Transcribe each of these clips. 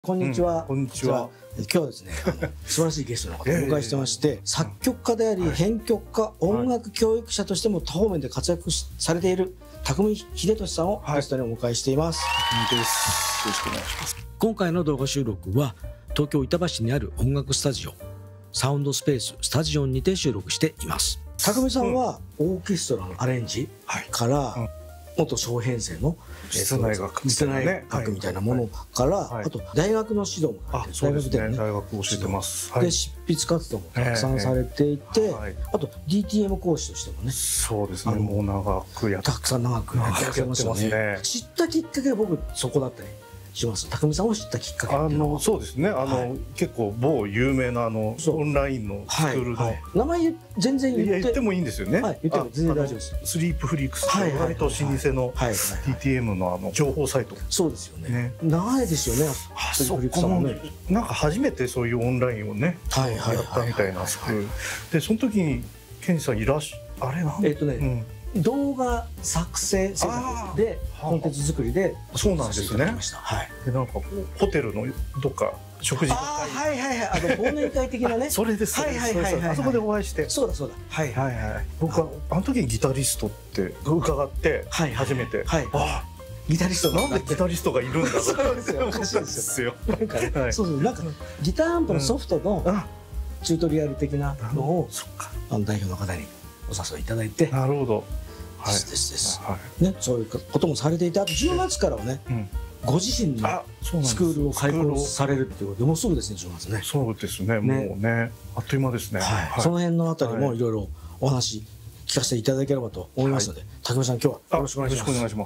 こんにちは。 こんにちは。 今日はですね、素晴らしいゲストの方をお迎えしてまして、作曲家であり、編曲家、音楽教育者としても多方面で活躍されている匠秀俊さんをゲストにお迎えしています。 匠です。よろしくお願いします。 今回の動画収録は東京板橋にある音楽スタジオサウンドスペーススタジオンにて収録しています。匠さんはオーケストラのアレンジから元小編成の室内楽みたいなものから、あと大学の指導もされて、 そうですね、大学教えてます。 で執筆活動もたくさんされていて、あと DTM 講師としてもね、 そうですね、もう長くたくさん長くやってますよね。知ったきっかけは僕そこだったりします。匠さんを知ったきっかけっていうのは、 そうですね、結構某有名なオンラインのスクールの名前全然言ってもいいんですよね。 言っても全然大丈夫です。 スリープフリークスって割と老舗の DTM の情報サイト。 そうですよね。長いですよね。 そこもなんか初めてそういうオンラインをねやったみたいなスクールで、その時にケンジさんあれなん動画作成制作でコンテンツ作りで、 そうなんですね。でなんかホテルのどっか食事忘年会的なね。 それです。あそこでお会いして、 そうだそうだ。 僕はあの時にギタリストって伺って初めて、あ、 ギタリストなんでギタリストがいるんだろう。 そうですよ。おかしいですよ。なんかね、そうなんかギターアンプのソフトのチュートリアル的なのを代表の方にお誘いいただいて。 なるほど。 ね、そういうこともされていて、あと10月からはね、ご自身のスクールを開講されるっていうことで、もうすぐですね、10月ね。 そうですね、もうね、あっという間ですね。 その辺のあたりもいろいろお話聞かせていただければと思いますので、匠さん、今日はよろしくお願いします。 よろしくお願いします。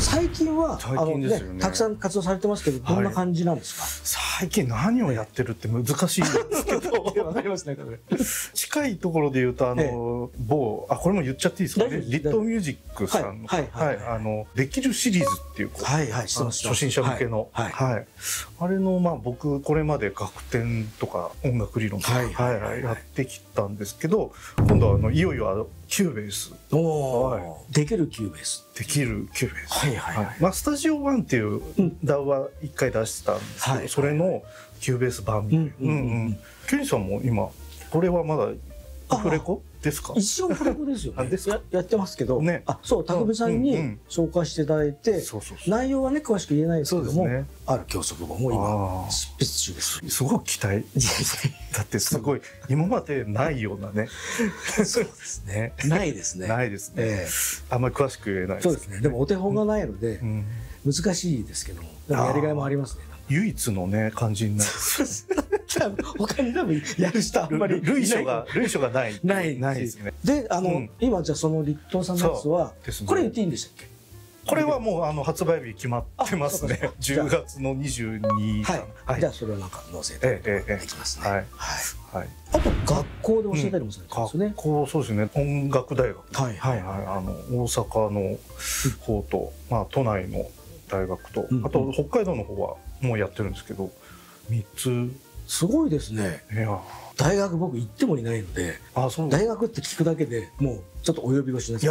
最近はたくさん活動されてますけど、どんな感じなんですか？ 最近何をやってるって難しいんですけど、 わかりますね。 近いところで言うとこれも言っちゃっていいですかね。リットミュージックさんのできるシリーズっていう初心者向けの、あれの僕これまで楽天とか音楽理論とかやってきたんですけど、今度はいよいよキューベース。 できるキューベース。 できるキューベース。スタジオ1っていう DAW は1回出したんですけど、それのキューベース版みたいな。ケンジさんも今これはまだアフレコですか？ 一応アフレコですよね。やってますけど、そう匠さんに紹介していただいて、内容はね詳しく言えないですけども、ある教則本も今執筆中です。 すごく期待。だってすごい今までないようなね。 そうですね。ないですね。 ないですね。あんまり詳しく言えないです。 そうですね。でもお手本がないので難しいですけども、やりがいもありますね。 唯一のね感じになる。 他に多分やる人あんまり類書がないですね。 で今じゃあその立東さんのやつはこれ言っていいんでしたっけ？ これはもう発売日決まってますね。10月の22日。 じゃあそれはなんか載せてできますね。あと学校で教えたりもされてますね。 学校、そうですね。音楽大学。大阪の方と都内の大学と、あと北海道の方はもうやってるんですけど、3つ。 すごいですね。大学僕行ってもいないので、大学って聞くだけでもうちょっとお呼び越しです。 いや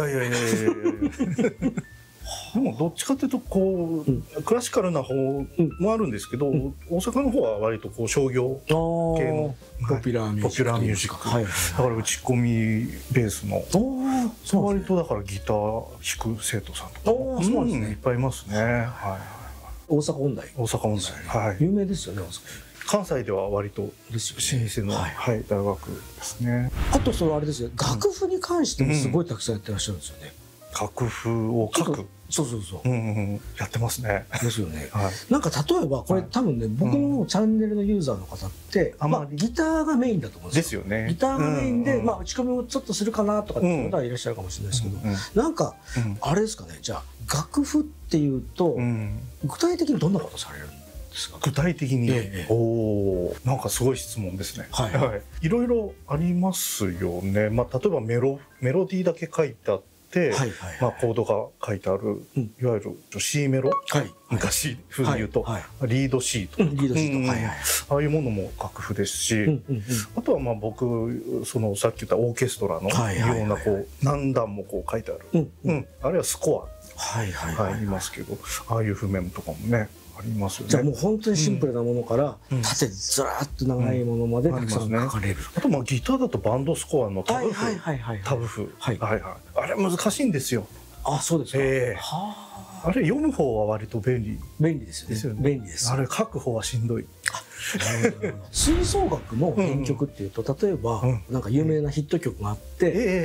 でもどっちかというとクラシカルな方もあるんですけど、大阪の方は割と商業系のポピュラーミュージック。 だから打ち込みベースの割とだからギター弾く生徒さんとかいっぱいいますね。 大阪音大。有名ですよね、大阪。 関西では割と老舗の大学ですね。 あとあれですよ、楽譜に関してもすごいたくさんやってらっしゃるんですよね。 楽譜を書く。 そうやってますね。 ですよね。なんか例えばこれ多分ね、僕のチャンネルのユーザーの方ってギターがメインだと思うんですよ。ギターがメインで打ち込みをちょっとするかなとかっていう方はいらっしゃるかもしれないですけど、なんかあれですかね、じゃあ楽譜っていうと具体的にどんなことされるんですか？ 具体的になんかすごい質問ですね。いろいろありますよね。例えばメロディーだけ書いてあってコードが書いてあるいわゆる C メロ、昔風に言うとリード C とかああいうものも楽譜ですし、あとは僕さっき言ったオーケストラのような何段も書いてある、あるいはスコア言いますけど、ああいう譜面とかもねありますよね。 じゃあもう本当にシンプルなものから縦ずらっと長いものまでたくさん書かれる。 あとギターだとバンドスコアのタブ譜、あれ難しいんですよ。 あ、そうですか。 あれ読む方は割と便利ですよね。便利です。 あれ書く方はしんどい。 吹奏楽の編曲っていうと、例えばなんか有名なヒット曲があって、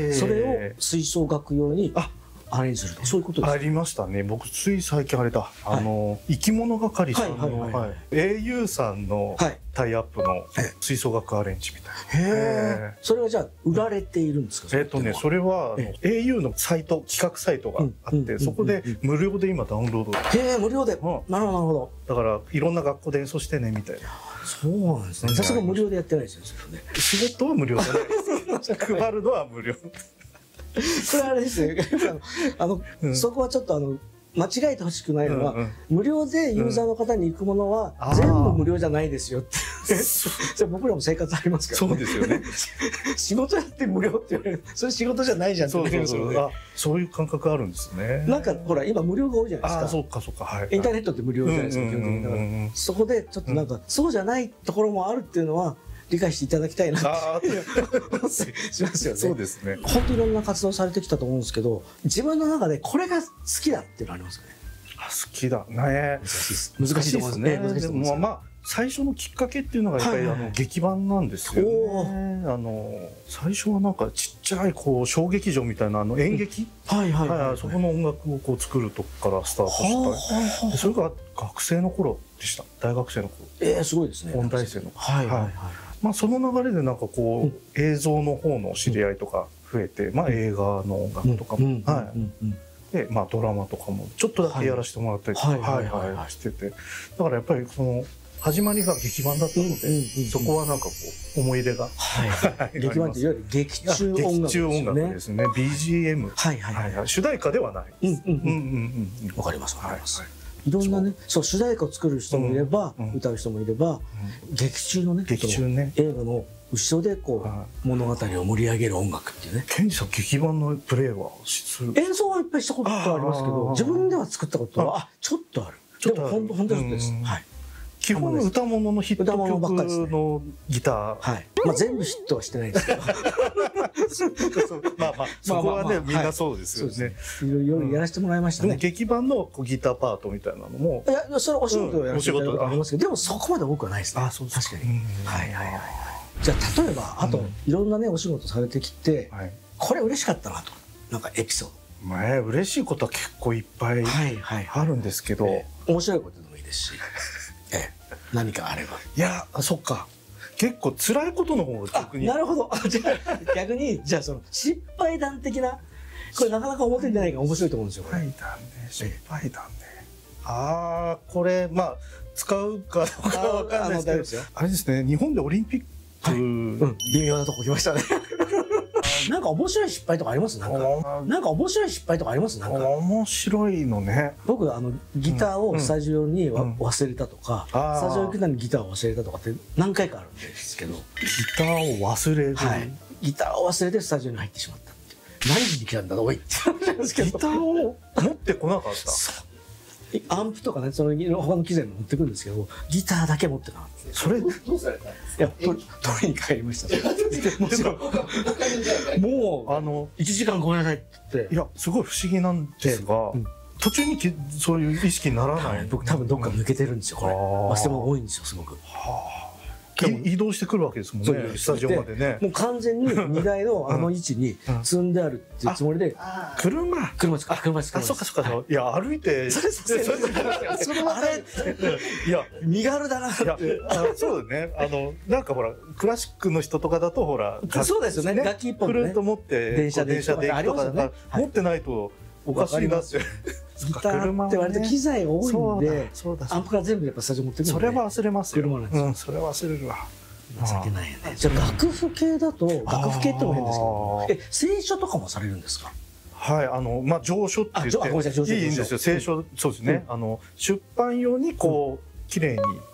それを吹奏楽用にアレンジするとか、そういうことですか？ ありましたね。僕つい最近あれだ、生き物係さんの au さんのタイアップの吹奏楽アレンジみたいな。 へえ。それはじゃあ売られているんですか？ それは au のサイト、企画サイトがあって、そこで無料で今ダウンロード。 へえ、無料で。なるほどなるほど。 だからいろんな学校で演奏してねみたいな。 そうなんですね。さすが無料でやってないですよね。 仕事は無料じゃないです。配るのは無料。 それはあれですね。そこはちょっと間違えてほしくないのは、無料でユーザーの方に行くものは全部無料じゃないですよって。それ僕らも生活ありますからね。 そうですよね。 仕事やって無料って言われる。それ仕事じゃないじゃんって言われるんですよね。 そういう感覚あるんですね。 なんかほら今無料が多いじゃないですか。 そうかそうか。 インターネットって無料じゃないですか。基本的にだからそこでちょっとなんかそうじゃないところもあるっていうのは理解していただきたいなってしますよね。 そうですね。 本当にいろんな活動されてきたと思うんですけど、自分の中でこれが好きだっていうのありますかね？ 好きだね。 難しいですね。 でもまあ最初のきっかけっていうのがやっぱり劇版なんですよね。最初はなんかちっちゃい小劇場みたいな演劇、そこの音楽を作るとこからスタートした。それが学生の頃でした。大学生の頃。 すごいですね。 音大生の。まあその流れでなんか映像の方の知り合いとか増えて、まあ映画の音楽とかも、でまあドラマとかもちょっとだけやらせてもらったりとかしてて、だからやっぱりその始まりが劇版だったので、そこはなんか思い入れが。 劇版っていわゆる劇中音楽ですね。BGM。主題歌ではない。 わかります。わかります。いろんなね、そう主題歌を作る人もいれば、歌う人もいれば、劇中のね、映画の後ろで物語を盛り上げる音楽っていうね。 ケンジさん劇版のプレイは演奏はいっぱいしたことありますけど、自分では作ったことはちょっとある。でも本当そうです。 基本歌物のヒット曲のギター。 まあ全部ヒットはしてないですけど。 まあそこはねみんなそうですよね。 いろいろやらせてもらいましたね。 でも劇版のギターパートみたいなのも。 いやそれお仕事をやらせていただいたことありますけど、でもそこまで多くはないですね。確かに。じゃあ例えばあといろんなねお仕事されてきて、これ嬉しかったなとなんかエピソード。嬉しいことは結構いっぱいあるんですけど、 面白いことでもいいですし。何かあれば。 いや、そっか。結構辛いことの方が逆に。 なるほど。逆にじゃあその失敗談的なこれなかなか表に出ないから面白いと思うんですよ。 失敗談ね。これまあ使うかどうかわかんないですけど、あれですね。日本でオリンピック微妙なとこ来ましたね。なんか面白い失敗とかあります？なんか面白い失敗とかあります？なんか面白いのね。 僕ギターをスタジオに忘れたとか、スタジオ行くのにギターを忘れたとかって何回かあるんですけど、ギターを忘れる。 ギターを忘れてスタジオに入ってしまったっていう。何しに来たんだろうおいって話なんですけど。 ギターを持ってこなかった。 アンプとかね、その他の機材も持ってくるんですけど、ギターだけ持ってなかった。 それどうされたんですか？いや、取りに帰りました。もちろん。もう1時間ごめんなさいって言って。 いや、すごい不思議なんですが、途中にそういう意識にならない。 僕多分どっか抜けてるんですよ。これ忘れ物多いんですよ、すごく。 移動してくるわけですもんね、スタジオまでね。 もう完全に荷台の位置に積んであるっていうつもりで。車ですか？車です。 そっかそっか。いや、歩いて。 それあれいや、身軽だなって。 そうだね。なんかほら、クラシックの人とかだとほら、 そうですよね。楽器一本くるっと持って、 電車で行くとか持ってないとおかしいなって。 ギターって割と機材多いんで、アンプから全部やっぱスタジオ持ってくるんで。 それは忘れますよ。 車なんですよ。 それは忘れるわ。 情けないよね。じゃあ楽譜系だと、楽譜系っても変ですけど、聖書とかもされるんですか？ はい、まあ上書って言っていいんですよ。聖書、そうですね。出版用にこう綺麗に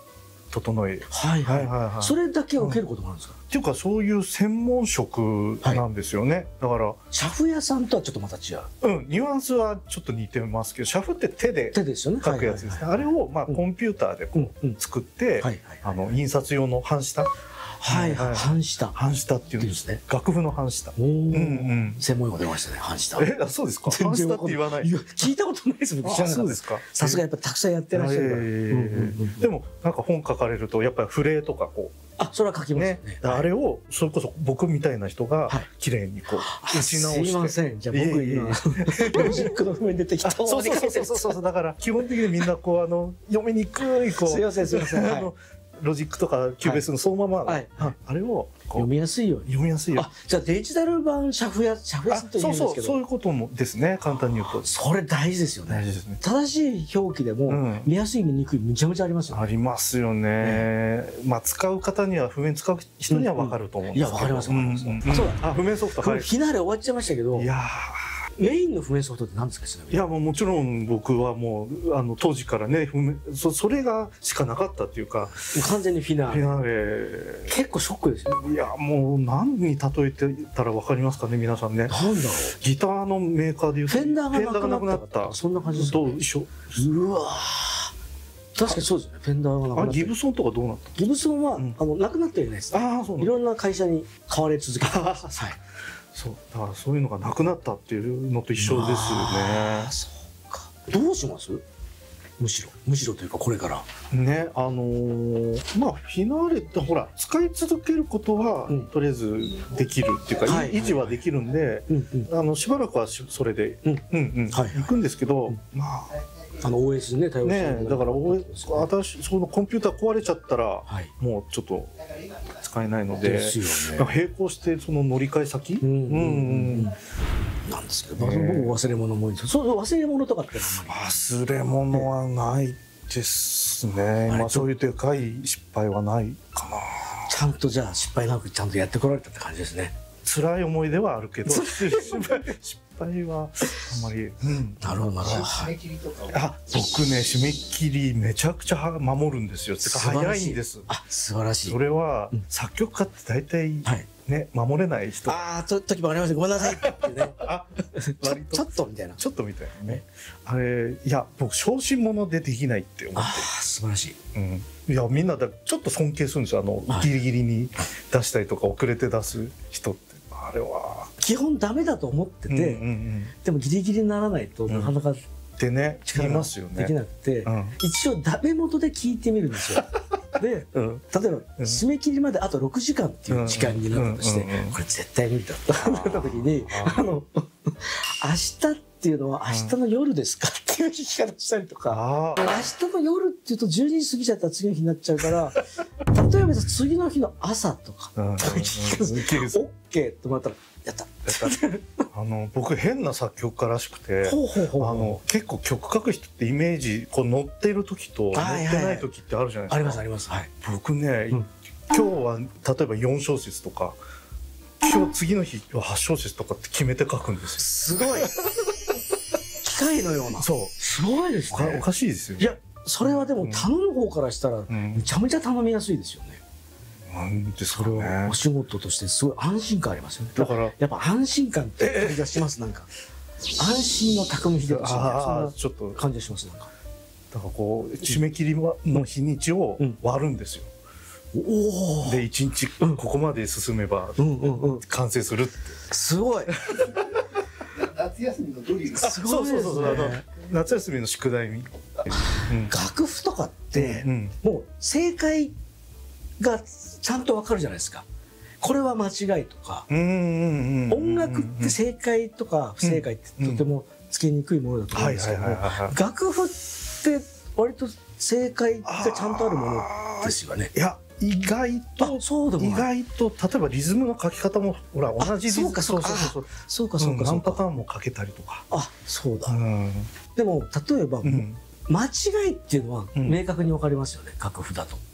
整え。 それだけ受けることもあるんですか？ っていうかそういう専門職なんですよね。だから車夫屋さんとはちょっとまた違う。 ニュアンスはちょっと似てますけど、車夫って手で書くやつですね。あれをまあコンピューターでこう作って印刷用の半下。 半下っていうんですね。楽譜の半下。 専門用語出ましたね、半下。 そうですか。半下って言わない。 聞いたことないですもん。 そうですか。 さすがやっぱたくさんやってらっしゃるから。 でもなんか本書かれるとやっぱりフレとかこう。 それは書きますね。 あれをそれこそ僕みたいな人が綺麗にこう打ち直して。 すいません。じゃあ僕今ロジックの譜面出てきた。 そうだから基本的にみんなこう読みにくいこう。 すいません。 ロジックとかキューベースのそのままあれを読みやすいように。 じゃあデジタル版車夫屋と言うんですけど。 そういうこともですね。簡単に言うとそれ大事ですよね。 大事ですね。 正しい表記でも見やすい見にくいむちゃむちゃありますよね。 ありますよね。まあ使う方には譜面使う人には分かると思うんですけど。 いや分かります。そうだ。 譜面ソフト。 フィナーレ終わっちゃいましたけど。 いやメインの譜面ソフトって何ですか？ いやもちろん僕はもう当時からねそれがしかなかったっていうか、 完全にフィナーレ結構ショックですよ。 いやもう何に例えてたら分かりますかね皆さんね。 なんだろう。 ギターのメーカーでいうとフェンダーがなくなった。そんな感じですかね。 一緒。 うわ確かにそうですね。フェンダーがなくなった。 ギブソンとかどうなった？ ギブソンはなくなってるんです。いろんな会社に買われ続けてます。 そうだからそういうのがなくなったっていうのと一緒ですよね。 そうか。どうします？むしろというかこれからねまあフィナーレってほら使い続けることはとりあえずできるっていうか維持はできるんでしばらくはそれでいくんですけど、まあ OS ね対応してねだから OS 私そのコンピューター壊れちゃったらもうちょっと使えないので並行してその乗り換え先なんですけど僕忘れ物も多いんですけど忘れ物とかって忘れ物はないですね。そういうでかい失敗はないかな。 ちゃんとじゃあ失敗なくちゃんとやってこられたって感じですね。 辛い思い出はあるけど失敗はあんまり。 なるほどなるほど。 僕ね締め切りめちゃくちゃ守るんですよ。てか早いんです。 素晴らしい。 それは作曲家って大体ね守れない人。 時もありました。ごめんなさいってね。ちょっとみたいな。 ちょっとみたいなね。あれいや僕小心者でできないって思って。 素晴らしい。 いやみんなちょっと尊敬するんですよ。ギリギリに出したりとか遅れて出す人って。あれは基本ダメだと思ってて、でもギリギリにならないとなかなかってね力ができなくて、一応ダメ元で聞いてみるんですよ。で例えば締め切りまであと6時間っていう時間になったとしてこれ絶対無理だとなった時に明日っていうのは明日の夜ですかっていう聞き方したりとか、明日の夜っていうと12時過ぎちゃったら次の日になっちゃうから例えば次の日の朝とかOK と思ったらやった僕変な作曲家らしくて結構曲書く人ってイメージこう乗ってる時と乗ってない時ってあるじゃないですか。 ありますあります。 僕ね今日は例えば4小節とか次の日は8小節とかって決めて書くんですよ。すごい機械のような。そうすごいですね。 おかしいですよね。 いやそれはでも頼む方からしたらめちゃめちゃ頼みやすいですよね。 なんでそれをお仕事としてすごい安心感ありますよね。だからやっぱ安心感って感じがします。なんか安心の匠秀俊みたいなそんなちょっと感じがします。なんかだからこう締め切りの日にちを割るんですよ。で1日ここまで進めば完成するって。 すごい。 夏休みのドリル。 そう夏休みの宿題に。 楽譜とかってもう正解がちゃんとわかるじゃないですか。これは間違いとか音楽って正解とか不正解ってとてもつけにくいものだと思うんですけども楽譜って割と正解がちゃんとあるものですよね。 いや意外と例えばリズムの書き方もほら同じリズムそうか何パターンも書けたりとか。 そうだ。でも例えば間違いっていうのは明確に分かりますよね楽譜だと。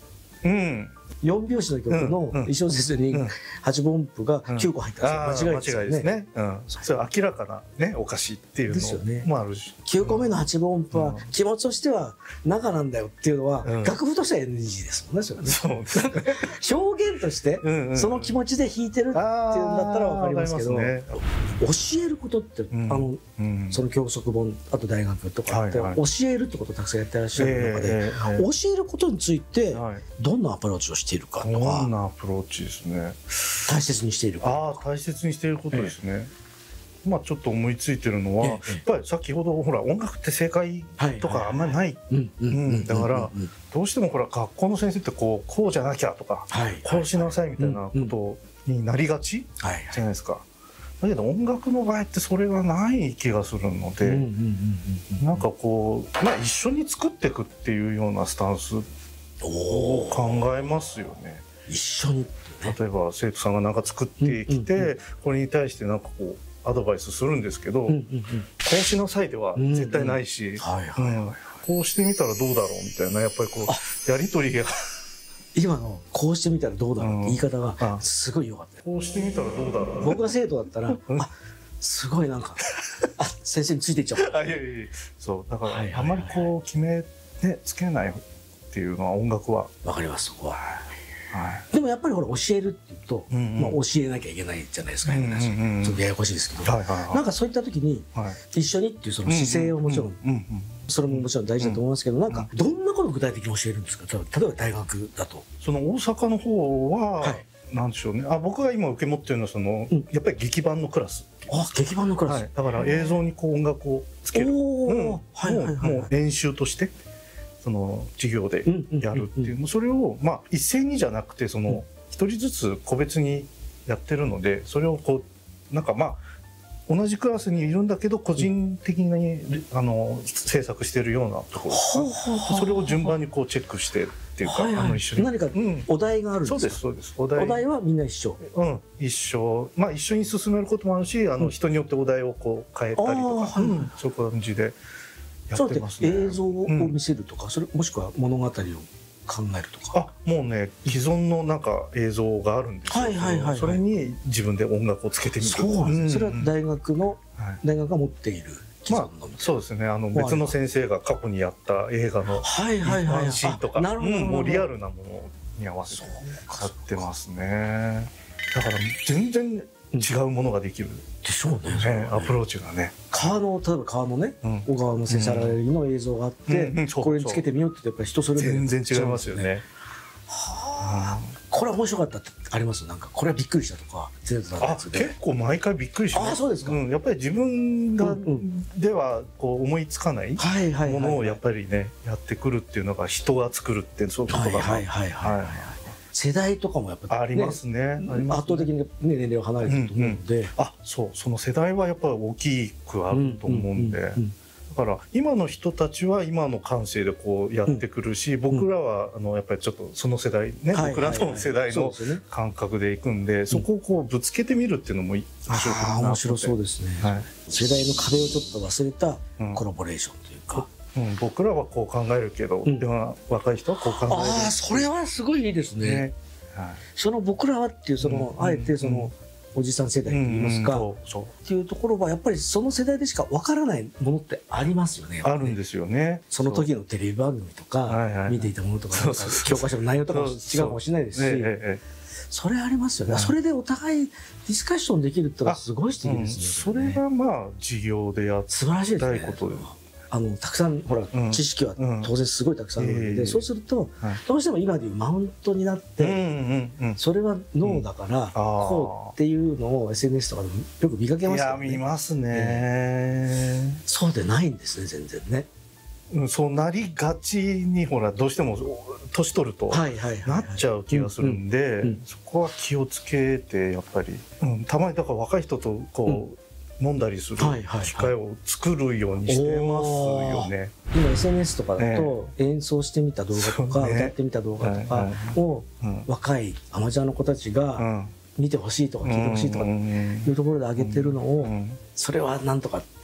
4拍子の曲の衣装節に8分音符が9個入ったんですよ。間違いですね。 それは明らかなねおかしいっていうのもあるし、 9個目の8分音符は気持ちとしては中なんだよっていうのは楽譜としては NG ですもんね。それね。そうですね。表現としてその気持ちで弾いてるっていうんだったらわかりますけど、教えることってその教則本あと大学とかって教えるってことをたくさんやってらっしゃる中で、教えることについてどんなアプローチをしているかとか。 どんなアプローチですね。 大切にしていること。 大切にしていることですね。まあちょっと思いついてるのはやっぱり先ほどほら音楽って正解とかあんまりない。だからどうしてもほら学校の先生ってこうじゃなきゃとかこうしなさいみたいなことになりがちじゃないですか。だけど音楽の場合ってそれがない気がするので、なんかこうまあ一緒に作っていくっていうようなスタンスを考えますよね。 一緒に例えば生徒さんが何か作ってきてこれに対してなんかこうアドバイスするんですけど、こうしなさいでは絶対ないし、こうしてみたらどうだろうみたいなやっぱりこうやり取りが今のこうしてみたらどうだろうって言い方がすごい良かった。 こうしてみたらどうだろう。 僕が生徒だったらすごいなんか先生についていっちゃう。 そうだからあんまりこう決めつけないっていうのは音楽はわかります。そこは。でもやっぱりほら教えるっていうと、まあ教えなきゃいけないじゃないですか。ちょっとややこしいですけど、なんかそういった時に一緒にっていうその姿勢をもちろんそれももちろん大事だと思いますけど、なんかどんなことを具体的に教えるんですか。例えば大学だと。 その大阪の方はなんでしょうね。僕が今受け持ってるのはそのやっぱり劇版のクラス。 劇版のクラス。 だから映像にこう音楽をつける。もう練習として。その授業でやるっていうそれをまあ一斉にじゃなくてその一人ずつ個別にやってるので、それをこうなんかまあ同じクラスにいるんだけど個人的に制作してるようなところ、それを順番にこうチェックしてっていうか一緒に何かお題があるんですか。 そうです。 お題はみんな一緒。 一緒。まあ一緒に進めることもあるし、人によってお題をこう変えたりとか、そういう感じで。 そうやって映像を見せるとか、それもしくは物語を考えるとか。 もうね既存のなんか映像があるんですよ。それに自分で音楽をつけてみる。 それは大学が持っている。 そうですね。別の先生が過去にやった映画のワンシーンとか、もうリアルなものに合わせてやってますね。だから全然違うものができるでしょうね。 アプローチがね。 例えば川のね小川のせさられの映像があってこれにつけてみようってやっぱり人それぞれ全然違いますよね。 これは面白かったってあります。なんかこれはびっくりしたとか。 結構毎回びっくりします。 そうですか。 やっぱり自分がではこう思いつかないものをやっぱりねやってくるっていうのが人が作るってそういうことが世代とかもやっぱありますね。 圧倒的に年齢は離れてると思うので、 その世代はやっぱり大きくあると思うんで、だから今の人たちは今の感性でこうやってくるし、僕らはやっぱりちょっとその世代ね、僕らの世代の感覚でいくんで、そこをこうぶつけてみるっていうのも面白くな。 面白そうですね。世代の壁をちょっと忘れたコラボレーションというか。 僕らはこう考えるけど、でも若い人はこう考える。 それはすごいいいですね。その僕らはっていうあえてそのおじさん世代といいますかっていうところはやっぱりその世代でしかわからないものってありますよね。 あるんですよね。 その時のテレビ番組とか見ていたものとか教科書の内容とかも違うかもしれないですし、それありますよね。それでお互いディスカッションできるってのはすごい素敵ですね。 それがまあ授業でやりたいことで。 たくさんほら知識は当然すごいたくさんあるので、そうするとどうしても今でいうマウントになってそれはノーだからこうっていうのを SNS とかでよく見かけますよね。 見ますね。 そうでないんですね全然ね。 そうなりがちにほらどうしても年取るとなっちゃう気がするんで、そこは気をつけてやっぱりたまにだから若い人とこう飲んだりする機会を作るようにしてますよね。 今 SNS とかだと演奏してみた動画とか歌ってみた動画とかを若いアマチュアの子たちが見てほしいとか聞いてほしいとかいうところで上げてるのをそれはなんとかっ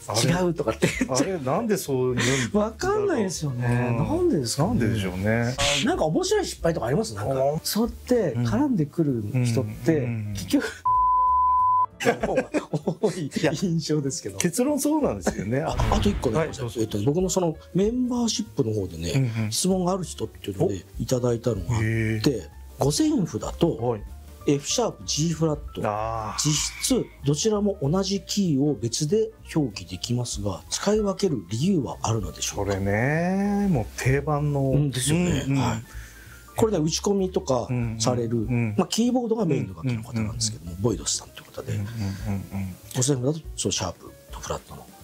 違うとかってあれなんでそう言うんだろう。 わかんないですよね。なんでですか。 なんででしょうね。 なんか面白い失敗とかあります？なんかそうやって絡んでくる人って結局多い印象ですけど。 結論そうなんですよね。 あと一個ね、僕のそのメンバーシップの方でね、質問がある人っていうのでいただいたのがあって、五線譜だと F シャープ G フラット、実質どちらも同じキーを別で表記できますが、使い分ける理由はあるのでしょうか。 これね、もう定番のですよね。これで打ち込みとかされる、キーボードがメインの楽器の方なんですけども、ボイドスさんという方で、五線譜だとそうシャープとフラットの。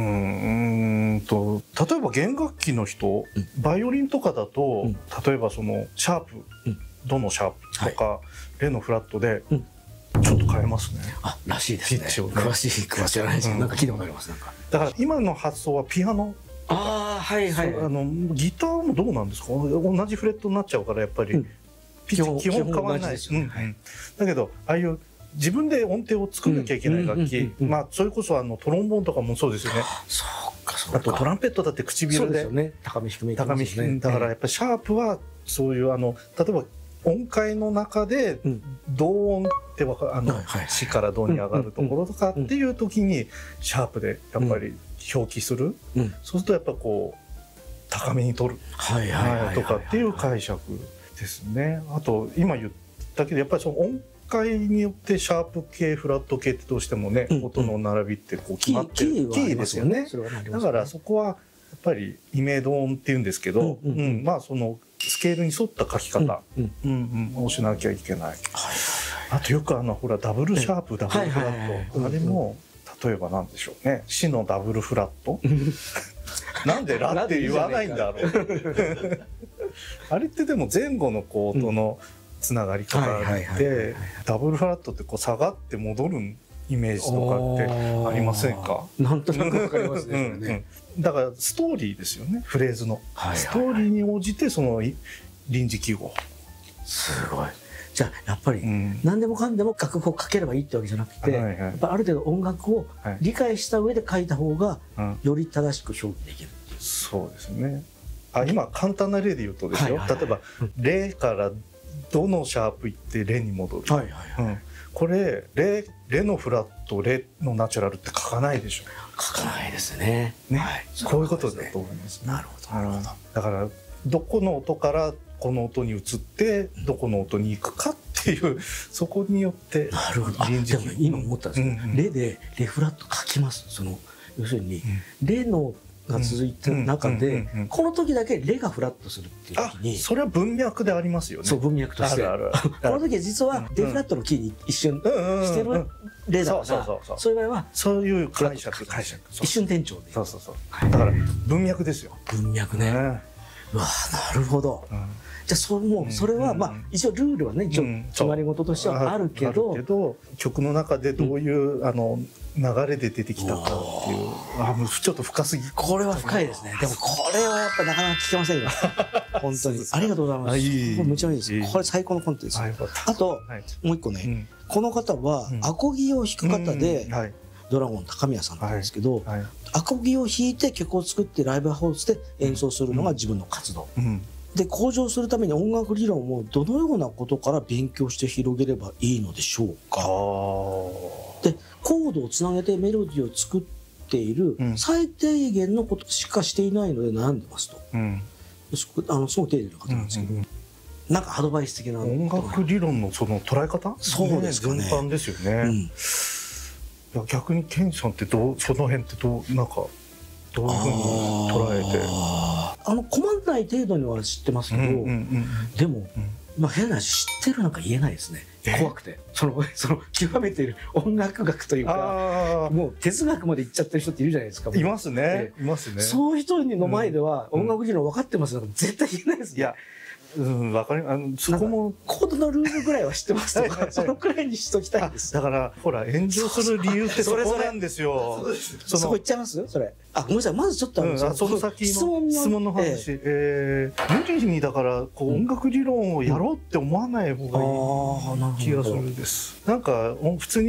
例えば弦楽器の人、バイオリンとかだと、例えばそのシャープ、ドのシャープとか、レのフラットでちょっと変えますね。 らしいですね。詳しい知らないですけど、なんか聞いたことあります。なんかだから今の発想はピアノ。 はいはい。 ギターもどうなんですか。同じフレットになっちゃうから、やっぱりピッチ基本変わらないです。だけどああいう自分で音程を作んなきゃいけない楽器、まあそれこそトロンボーンとかもそうですよね。あとトランペットだって唇で高め低めだからやっぱりシャープはそういう例えば音階の中で同音ってシからドに上がるところとかっていう時にシャープでやっぱり表記する、そうするとやっぱこう高めに取るとかっていう解釈ですね。あと今言ったけどやっぱりその音階によってシャープ系フラット系ってどうしてもね、音の並びってこう決まってるキーですよね。だからそこはやっぱりイメド音っていうんですけど、まあそのスケールに沿った書き方をしなきゃいけない。あとよくほらダブルシャープダブルフラット、あれも例えばなんでしょうね、シのダブルフラットなんでラって言わないんだろうあれってでも前後のこう音のつながり方で、ダブルフラットってこう下がって戻るイメージとかってありませんか？ なんとなくわかりますね。 だからストーリーですよね、フレーズのストーリーに応じてその臨時記号。 すごい。じゃあやっぱり何でもかんでも楽譜を書ければいいってわけじゃなくて、やっぱある程度音楽を理解した上で書いた方がより正しく表記できる。 そうですね。今簡単な例で言うとですよ、例えばレからドのシャープいってレに戻る。これレのフラットレのナチュラルって書かないでしょ。 書かないですね。 こういうことだと思います。 なるほど。 だからどこの音からこの音に移ってどこの音に行くかっていうそこによって。 なるほど。でも今思ったんですけど、レでレフラット書きます。その要するにレのが続いてる中でこの時だけレがフラットするっていう時に、 それは文脈でありますよね。 そう、文脈としてこの時は実はレフラットのキーに一瞬してるレだから、そういう場合はそういう解釈一瞬転調で、 だから文脈ですよ。 文脈ね。うわ、なるほど。じゃあもうそれはまあ一応ルールはね、一応決まり事としてはあるけど、 曲の中でどういう流れで出てきたかっていう、ちょっと深すぎ。 これは深いですね。でもこれはやっぱなかなか聞けませんよ。本当にありがとうございます。これめちゃめちゃいいです。これ最高のコンテンツです。あともう一個ね、この方はアコギを弾く方でドラゴン高宮さんなんですけど、アコギを弾いて曲を作ってライブハウスで演奏するのが自分の活動で、向上するために音楽理論をどのようなことから勉強して広げればいいのでしょうか。で、コードをつなげてメロディーを作っている最低限のことしかしていないので悩んでますと。すごく丁寧な方なんですけど、なんかアドバイス的な音楽理論のその捉え方、 そうですかね、 順番ですよね。いや逆にケンジさんってその辺ってなんかどういうふうに捉えて。 困らない程度には知ってますけど、でも、まあ変な話、知ってるなんか言えないですね。怖くて。その極めている音楽学というか、もう哲学まで行っちゃってる人っているじゃないですか。 いますね。いますね。 そういう人の前では音楽理論分かってますなんか絶対言えないですね。いや、 わかります。そこもコードのルールぐらいは知ってますとか、そのくらいにしときたいんです。 だからほら炎上する理由ってそこなんですよ。 そこ行っちゃいます？それ。ごめんなさい。まずちょっとその先の質問の話。無理にだから音楽理論をやろうって思わない方がいい気がするんです。なんか普通に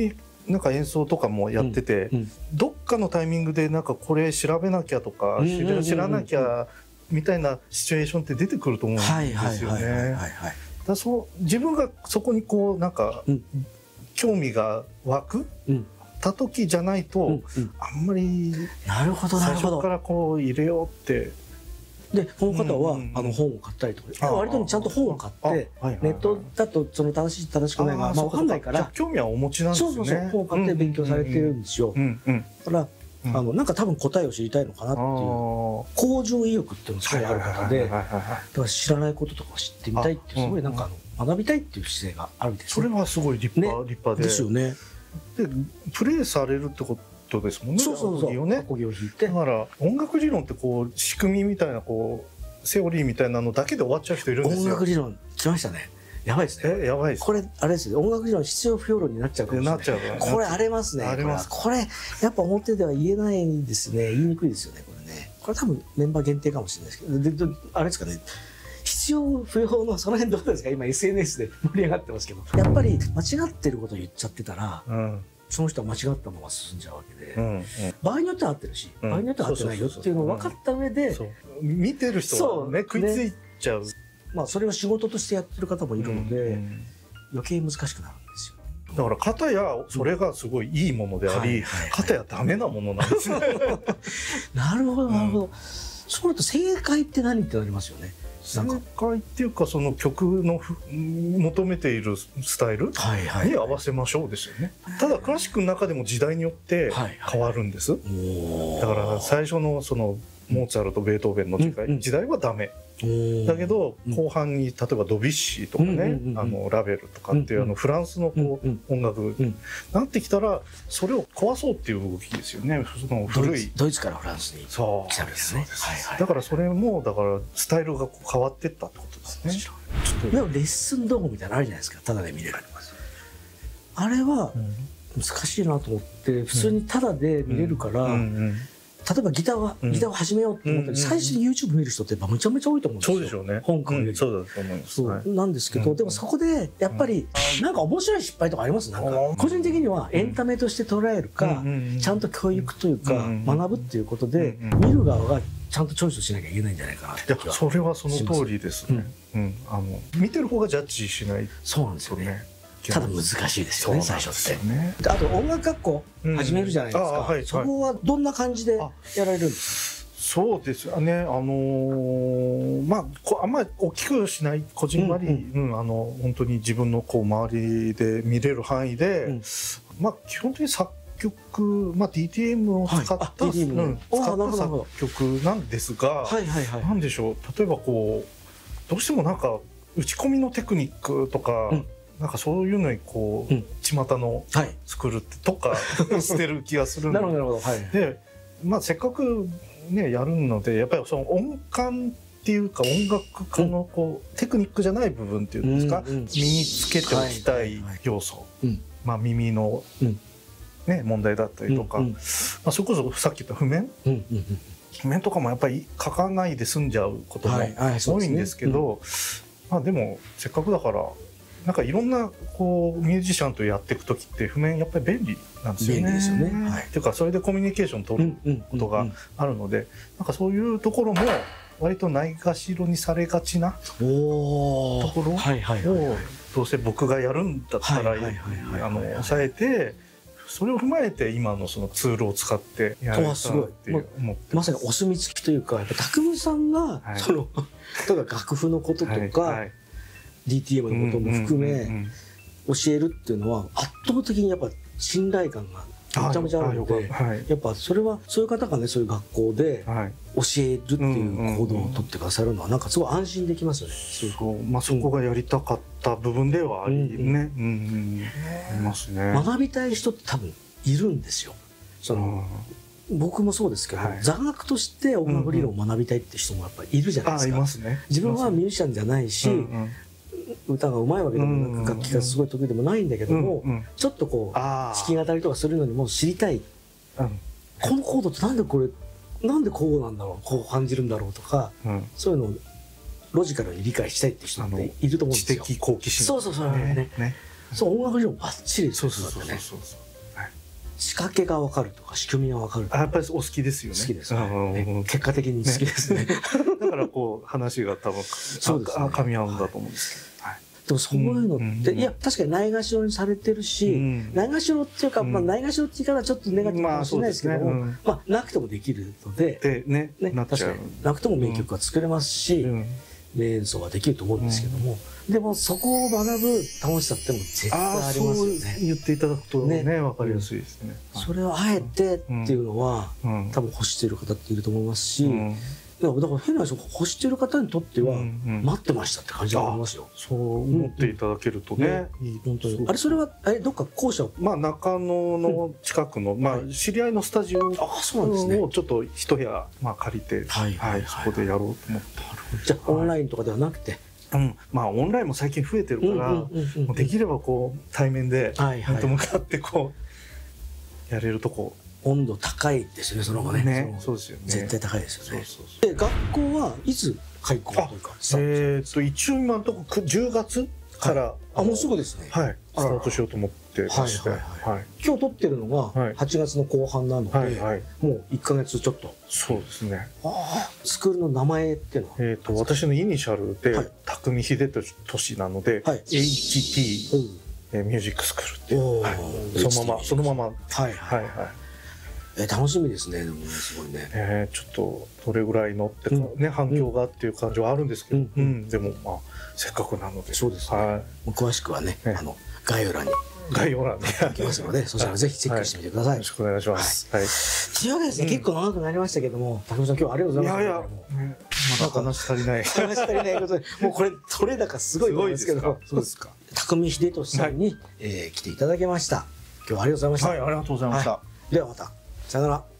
なんか演奏とかもやってて、どっかのタイミングでなんかこれ調べなきゃとか知らなきゃみたいなシチュエーションって出てくると思うんですよね。自分がそこにこうなんか興味が湧くた時じゃないとあんまり最初からこう入れようって。 でこの方は本を買ったりとか、割とちゃんと本を買ってネットだとその正しい正しくないが分かんないから、 興味はお持ちなんですね。 そうそうそう、本を買って勉強されてるんですよ。だからなんか多分答えを知りたいのかなっていう向上意欲っていうのがすごいある方で、だから知らないこととかを知ってみたいっていうすごいなんか学びたいっていう姿勢があるんです。 それはすごい立派で。 ですよね。 でプレイされるってことですもんね。 そうそうそう。アコギを弾いて。 だから音楽理論ってこう仕組みみたいなこうセオリーみたいなのだけで終わっちゃう人いるんですよ。 音楽理論来ましたね。やばいですね。 やばいです。 これあれですよ。音楽理論必要不要論になっちゃうかもしれない。なっちゃう。これ荒れますね。荒れます。これやっぱ表では言えないんですね。言いにくいですよね。これね。これ多分メンバー限定かもしれないですけど、あれですかね。必要不要のその辺どうですか。今 SNS で盛り上がってますけど、やっぱり間違ってることを言っちゃってたら。その人は間違ったまま進んじゃうわけで、場合によっては合ってるし、場合によっては合ってないよっていうのを分かった上で、 見てる人はね食いついちゃう。 まあそれを仕事としてやってる方もいるので、余計難しくなるんですよ。 だから片やそれがすごいいいものであり、片やダメなものなんですね。 なるほどなるほど。そうなると正解って何ってなりますよね。 正解っていうかその曲の求めているスタイルに合わせましょうですよね。ただクラシックの中でも時代によって変わるんです。だから最初のそのモーツァルトベートーベンの時代はダメだけど、後半に例えばドビュッシーとかね、ラベルとかっていうフランスのこう音楽なってきたらそれを壊そうっていう動きですよね。その古いドイツからフランスに来たんですね。 だからそれもだからスタイルが変わってったってことですね。 でもレッスン動画みたいなのあるじゃないですか。タダで見れる。あれは難しいなと思って普通にタダで見れるから。例えばギターを始めようと思ったら最初に YouTube 見る人ってやっぱむちゃめちゃ多いと思うんですよ。 そうでしょうね。 本から見る。 そうだと思います。 そうなんですけど、でもそこでやっぱりなんか面白い失敗とかあります？なんか個人的にはエンタメとして捉えるか、ちゃんと教育というか学ぶっていうことで見る側がちゃんとチョイスしなきゃいけないんじゃないかな。いやそれはその通りですね。見てる方がジャッジしない。 そうなんですよね。ただ難しいですよね最初って。あと音楽学校始めるじゃないですか。そこはどんな感じでやられるんですか？ そうですよね。まああんまり大きくしないこじんまり、本当に自分のこう周りで見れる範囲で、まあ基本的に作曲、DTM を使った作曲なんですが、なんでしょう。例えばこうどうしてもなんか打ち込みのテクニックとか。なんかそういうのにこう巷の作るとかしてる気がするので、せっかくねやるのでやっぱりその音感っていうか音楽家のこうテクニックじゃない部分っていうんですか、身につけておきたい要素、耳のね問題だったりとか、それこそさっき言った譜面とかもやっぱり書かないで済んじゃうことも多いんですけど、でもせっかくだから。なんかいろんなこうミュージシャンとやっていく時って譜面やっぱり便利なんですよね。 便利ですよね。 っていうかそれでコミュニケーション取ることがあるので、なんかそういうところも割とないがしろにされがちなところをどうせ僕がやるんだったら抑えて。それを踏まえて今のそのツールを使ってやるって思ってまさにお墨付きというかやっぱ匠さんがその例えば楽譜のこととか。DTM のことも含め教えるっていうのは圧倒的にやっぱ信頼感がめちゃめちゃあるので、やっぱそれはそういう方がねそういう学校で教えるっていう行動をとってくださるのはなんかすごい安心できますよね。 そこがやりたかった部分ではありますね。 学びたい人って多分いるんですよ。僕もそうですけど、座学として音楽理論を学びたいって人もやっぱりいるじゃないですか。自分はミュージシャンじゃないし。歌がうまいわけでもなく楽器がすごい得意でもないんだけどもちょっとこう弾き語りとかするのにも知りたい、このコードってなんでこうなんだろうこう感じるんだろうとか、そういうのをロジカルに理解したいって人っていると思うんですよ。 知的好奇心。 そうね。そう音楽理論バッチリそうですよね。 仕掛けが分かるとか仕組みが分かるとか。 やっぱりお好きですよね。 好きですね。結果的に好きですね。 だからこう話が多分噛み合うんだと思うんですけど。 でもそういうのって、いや確かにないがしろにされてるし、ないがしろっていうか、ないがしろって言い方はちょっとネガティブかもしれないですけども、なくてもできるので、確かになくても名曲が作れますし、名演奏ができると思うんですけども、でもそこを学ぶ楽しさっても絶対ありますよね。 言っていただくとね、分かりやすいですね。 それをあえてっていうのは、多分欲している方っていると思いますし、だから変な話、欲している方にとっては待ってましたって感じだと思いますよ。 そう思っていただけるとね、 本当に。あれそれはどっか校舎、 中野の近くの知り合いのスタジオをちょっと一部屋借りて、そこでやろうと思って。 じゃあオンラインとかではなくて。 オンラインも最近増えてるからできればこう対面で面と向かってこうやれるとこ。 温度高いですよね、その方がね。 そうですよね。 絶対高いですよね。で、学校はいつ開校というか。 一応今のところ10月から。 もうすぐですね。 はい。スタートしようと思ってまして。 今日撮ってるのが8月の後半なので、もう1ヶ月ちょっと。 そうですね。 スクールの名前っていうのは。 私のイニシャルで匠秀俊なので、HT ミュージックスクールっていう。そのまま。はいはいはい。 楽しみですね、でもね、すごいね。 ちょっとどれぐらいのってね、反響がっていう感じはあるんですけど、でもせっかくなので。 そうですね。詳しくはね、概要欄に。 概要欄に書きますので、そしたらぜひチェックしてみてください。 よろしくお願いします。 というわけですね、結構長くなりましたけども、匠さん今日ありがとうございます。 まだ話し足りない。 話し足りないことで、もうこれ取れ高すごいんですけど、 そうですか。 匠秀俊さんに来ていただきました。今日はありがとうございました。 はい、ありがとうございました。 ではまた。さよなら。